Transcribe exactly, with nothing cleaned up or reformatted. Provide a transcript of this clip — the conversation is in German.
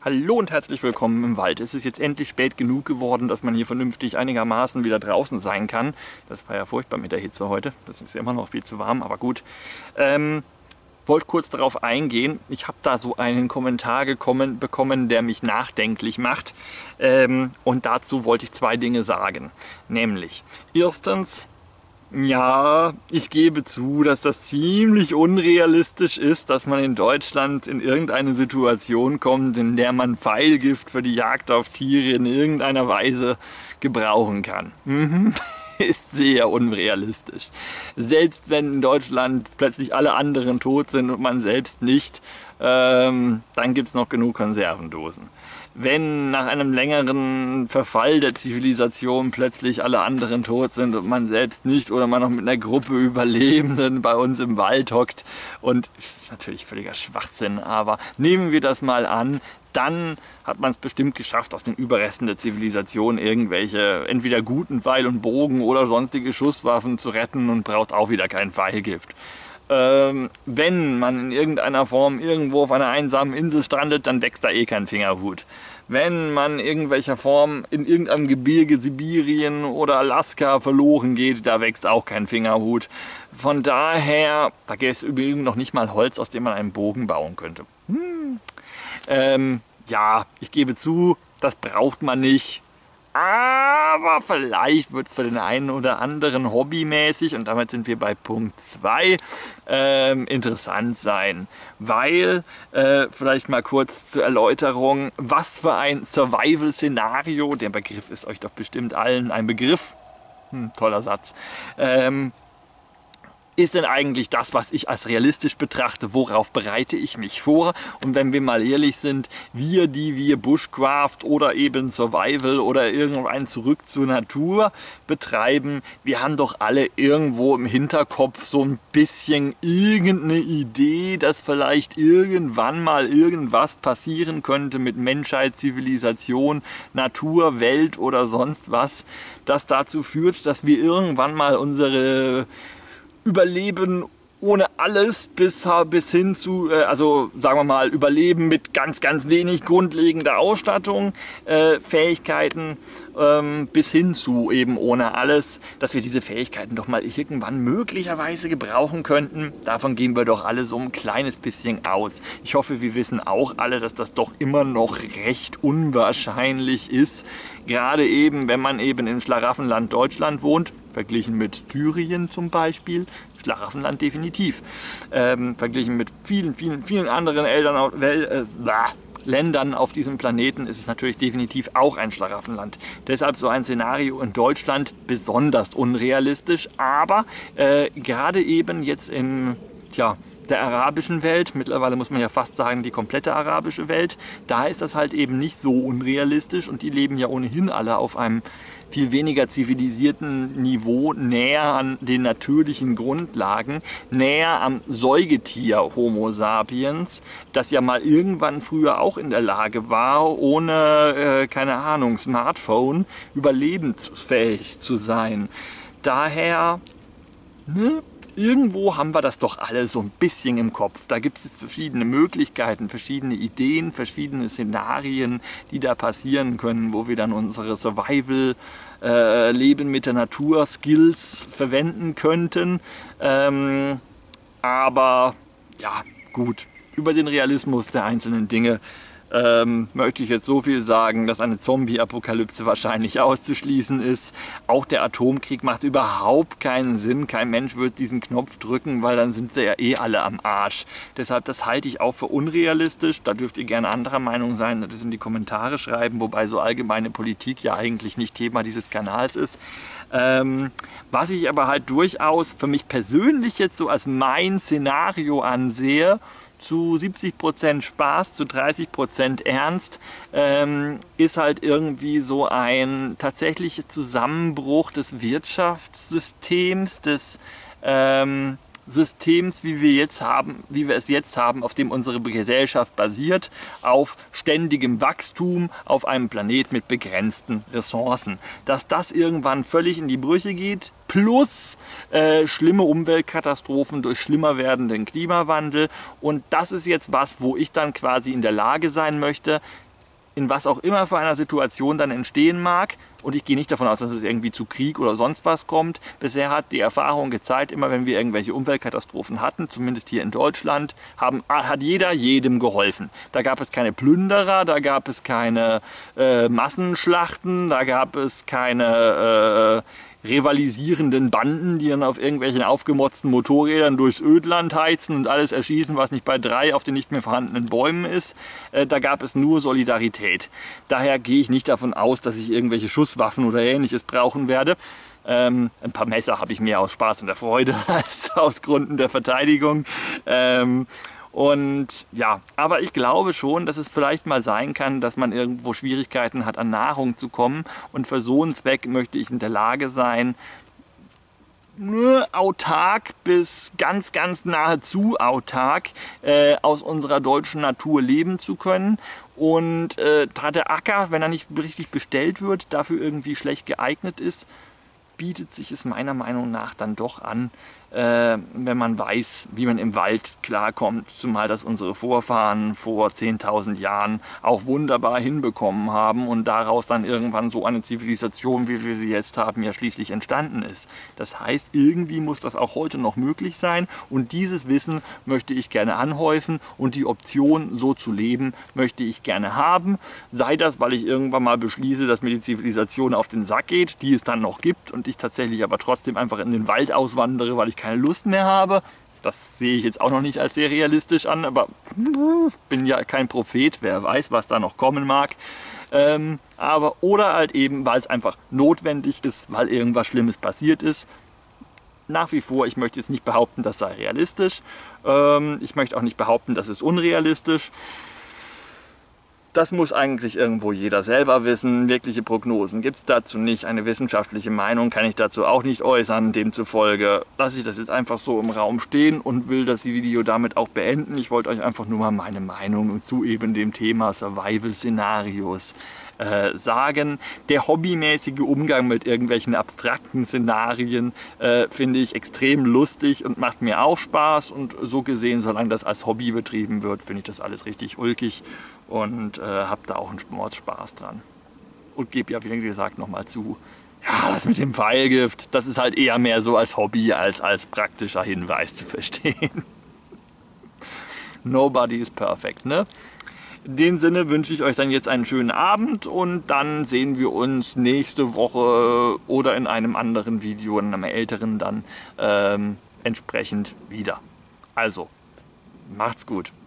Hallo und herzlich willkommen im Wald. Es ist jetzt endlich spät genug geworden, dass man hier vernünftig einigermaßen wieder draußen sein kann. Das war ja furchtbar mit der Hitze heute. Das ist ja immer noch viel zu warm, aber gut. Ähm, wollte kurz darauf eingehen. Ich habe da so einen Kommentar gekommen, bekommen, der mich nachdenklich macht. Ähm, und dazu wollte ich zwei Dinge sagen. Nämlich, erstens, ja, ich gebe zu, dass das ziemlich unrealistisch ist, dass man in Deutschland in irgendeine Situation kommt, in der man Pfeilgift für die Jagd auf Tiere in irgendeiner Weise gebrauchen kann. Mhm. Ist sehr unrealistisch. Selbst wenn in Deutschland plötzlich alle anderen tot sind und man selbst nicht, ähm, dann gibt es noch genug Konservendosen. Wenn nach einem längeren Verfall der Zivilisation plötzlich alle anderen tot sind und man selbst nicht oder man noch mit einer Gruppe Überlebenden bei uns im Wald hockt und natürlich völliger Schwachsinn, aber nehmen wir das mal an, dann hat man es bestimmt geschafft, aus den Überresten der Zivilisation irgendwelche entweder guten Pfeil und Bogen oder sonstige Schusswaffen zu retten und braucht auch wieder kein Pfeilgift. Ähm, wenn man in irgendeiner Form irgendwo auf einer einsamen Insel strandet, dann wächst da eh kein Fingerhut. Wenn man in irgendwelcher Form in irgendeinem Gebirge Sibirien oder Alaska verloren geht, da wächst auch kein Fingerhut. Von daher, da gäbe es übrigens noch nicht mal Holz, aus dem man einen Bogen bauen könnte. Hm. Ähm, ja, ich gebe zu, das braucht man nicht. Aber vielleicht wird es für den einen oder anderen hobbymäßig, und damit sind wir bei Punkt zwei, ähm, interessant sein. Weil, äh, vielleicht mal kurz zur Erläuterung, was für ein Survival-Szenario, der Begriff ist euch doch bestimmt allen ein Begriff, hm, toller Satz, ähm, ist denn eigentlich das, was ich als realistisch betrachte? Worauf bereite ich mich vor? Und wenn wir mal ehrlich sind, wir, die wir Bushcraft oder eben Survival oder irgendein Zurück zur Natur betreiben, wir haben doch alle irgendwo im Hinterkopf so ein bisschen irgendeine Idee, dass vielleicht irgendwann mal irgendwas passieren könnte mit Menschheit, Zivilisation, Natur, Welt oder sonst was, das dazu führt, dass wir irgendwann mal unsere Überleben ohne alles bis, bis hin zu, äh, also sagen wir mal, Überleben mit ganz, ganz wenig grundlegender Ausstattung, äh, Fähigkeiten, ähm, bis hin zu eben ohne alles, dass wir diese Fähigkeiten doch mal irgendwann möglicherweise gebrauchen könnten. Davon gehen wir doch alle so ein kleines bisschen aus. Ich hoffe, wir wissen auch alle, dass das doch immer noch recht unwahrscheinlich ist. Gerade eben, wenn man eben im Schlaraffenland Deutschland wohnt, verglichen mit Thüringen zum Beispiel, Schlaraffenland definitiv, ähm, verglichen mit vielen, vielen, vielen anderen Eltern, Wel, äh, Ländern auf diesem Planeten ist es natürlich definitiv auch ein Schlaraffenland. Deshalb so ein Szenario in Deutschland besonders unrealistisch, aber äh, gerade eben jetzt in, tja, der arabischen Welt, mittlerweile muss man ja fast sagen die komplette arabische Welt, da ist das halt eben nicht so unrealistisch und die leben ja ohnehin alle auf einem viel weniger zivilisierten Niveau, näher an den natürlichen Grundlagen, näher am Säugetier Homo sapiens, das ja mal irgendwann früher auch in der Lage war, ohne, äh, keine Ahnung, Smartphone überlebensfähig zu sein. Daher, ne? Irgendwo haben wir das doch alle so ein bisschen im Kopf. Da gibt es jetzt verschiedene Möglichkeiten, verschiedene Ideen, verschiedene Szenarien, die da passieren können, wo wir dann unsere Survival, äh, Leben mit der Natur, Skills verwenden könnten. Ähm, aber ja, gut, über den Realismus der einzelnen Dinge Ähm, möchte ich jetzt so viel sagen, dass eine Zombie-Apokalypse wahrscheinlich auszuschließen ist. Auch der Atomkrieg macht überhaupt keinen Sinn. Kein Mensch wird diesen Knopf drücken, weil dann sind sie ja eh alle am Arsch. Deshalb, das halte ich auch für unrealistisch. Da dürft ihr gerne anderer Meinung sein, das in die Kommentare schreiben, wobei so allgemeine Politik ja eigentlich nicht Thema dieses Kanals ist. Ähm, was ich aber halt durchaus für mich persönlich jetzt so als mein Szenario ansehe, zu siebzig Prozent Spaß, zu dreißig Prozent Ernst, ähm, ist halt irgendwie so ein tatsächlicher Zusammenbruch des Wirtschaftssystems, des ähm, Systems, wie wir jetzt haben, wie wir es jetzt haben, auf dem unsere Gesellschaft basiert, auf ständigem Wachstum, auf einem Planet mit begrenzten Ressourcen. Dass das irgendwann völlig in die Brüche geht, plus äh, schlimme Umweltkatastrophen durch schlimmer werdenden Klimawandel. Und das ist jetzt was, wo ich dann quasi in der Lage sein möchte, in was auch immer für einer Situation dann entstehen mag. Und ich gehe nicht davon aus, dass es irgendwie zu Krieg oder sonst was kommt. Bisher hat die Erfahrung gezeigt, immer wenn wir irgendwelche Umweltkatastrophen hatten, zumindest hier in Deutschland, haben, hat jeder jedem geholfen. Da gab es keine Plünderer, da gab es keine äh, Massenschlachten, da gab es keine äh, rivalisierenden Banden, die dann auf irgendwelchen aufgemotzten Motorrädern durchs Ödland heizen und alles erschießen, was nicht bei drei auf den nicht mehr vorhandenen Bäumen ist. Äh, da gab es nur Solidarität. Daher gehe ich nicht davon aus, dass ich irgendwelche Schusswaffen oder Ähnliches brauchen werde. Ähm, ein paar Messer habe ich mehr aus Spaß und der Freude als aus Gründen der Verteidigung. Ähm, Und ja, aber ich glaube schon, dass es vielleicht mal sein kann, dass man irgendwo Schwierigkeiten hat, an Nahrung zu kommen. Und für so einen Zweck möchte ich in der Lage sein, nur autark bis ganz, ganz nahezu autark äh, aus unserer deutschen Natur leben zu können. Und äh, da der Acker, wenn er nicht richtig bestellt wird, dafür irgendwie schlecht geeignet ist, bietet sich es meiner Meinung nach dann doch an, äh, wenn man weiß, wie man im Wald klarkommt, zumal das unsere Vorfahren vor zehntausend Jahren auch wunderbar hinbekommen haben und daraus dann irgendwann so eine Zivilisation, wie wir sie jetzt haben, ja schließlich entstanden ist. Das heißt, irgendwie muss das auch heute noch möglich sein und dieses Wissen möchte ich gerne anhäufen und die Option, so zu leben, möchte ich gerne haben. Sei das, weil ich irgendwann mal beschließe, dass mir die Zivilisation auf den Sack geht, die es dann noch gibt und ich tatsächlich aber trotzdem einfach in den Wald auswandere, weil ich keine Lust mehr habe. Das sehe ich jetzt auch noch nicht als sehr realistisch an, aber bin ja kein Prophet, wer weiß, was da noch kommen mag. Ähm, aber oder halt eben, weil es einfach notwendig ist, weil irgendwas Schlimmes passiert ist. Nach wie vor, ich möchte jetzt nicht behaupten, das sei realistisch. Ähm, ich möchte auch nicht behaupten, das ist unrealistisch. Das muss eigentlich irgendwo jeder selber wissen. Wirkliche Prognosen gibt es dazu nicht. Eine wissenschaftliche Meinung kann ich dazu auch nicht äußern. Demzufolge lasse ich das jetzt einfach so im Raum stehen und will das Video damit auch beenden. Ich wollte euch einfach nur mal meine Meinung zu eben dem Thema Survival-Szenarios äh, sagen. Der hobbymäßige Umgang mit irgendwelchen abstrakten Szenarien äh, finde ich extrem lustig und macht mir auch Spaß. Und so gesehen, solange das als Hobby betrieben wird, finde ich das alles richtig ulkig. Und äh, habe da auch einen Mordspaß dran. Und gebe ja, wie gesagt, nochmal zu, ja, das mit dem Pfeilgift, das ist halt eher mehr so als Hobby als als praktischer Hinweis zu verstehen. Nobody is perfect, ne? In dem Sinne wünsche ich euch dann jetzt einen schönen Abend und dann sehen wir uns nächste Woche oder in einem anderen Video, in einem älteren dann ähm, entsprechend wieder. Also, macht's gut.